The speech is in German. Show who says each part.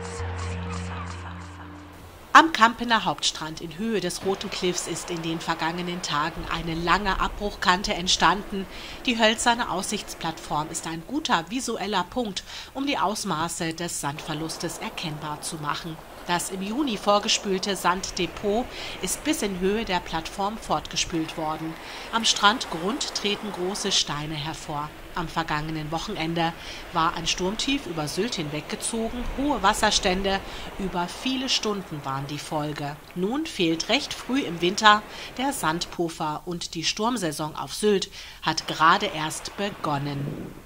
Speaker 1: Am Kampener Hauptstrand in Höhe des Roten Kliffs ist in den vergangenen Tagen eine lange Abbruchkante entstanden. Die hölzerne Aussichtsplattform ist ein guter visueller Punkt, um die Ausmaße des Sandverlustes erkennbar zu machen. Das im Juni vorgespülte Sanddepot ist bis in Höhe der Plattform fortgespült worden. Am Strandgrund treten große Steine hervor. Am vergangenen Wochenende war ein Sturmtief über Sylt hinweggezogen, hohe Wasserstände über viele Stunden waren die Folge. Nun fehlt recht früh im Winter der Sandpuffer und die Sturmsaison auf Sylt hat gerade erst begonnen.